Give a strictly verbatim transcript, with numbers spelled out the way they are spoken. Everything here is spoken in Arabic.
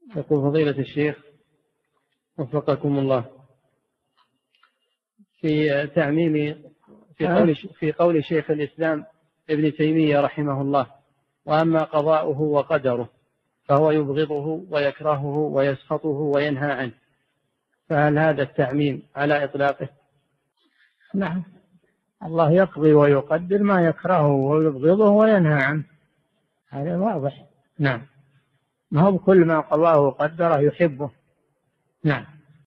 يقول فضيلة الشيخ وفقكم الله، في تعميم في قول في قول شيخ الإسلام ابن تيمية رحمه الله: وأما قضاؤه وقدره فهو يبغضه ويكرهه ويسخطه وينهى عنه، فهل هذا التعميم على إطلاقه؟ نعم، الله يقضي ويقدر ما يكرهه ويبغضه وينهى عنه، هذا واضح. نعم، ما هو كل ما قضاه وقدره يحبه. نعم.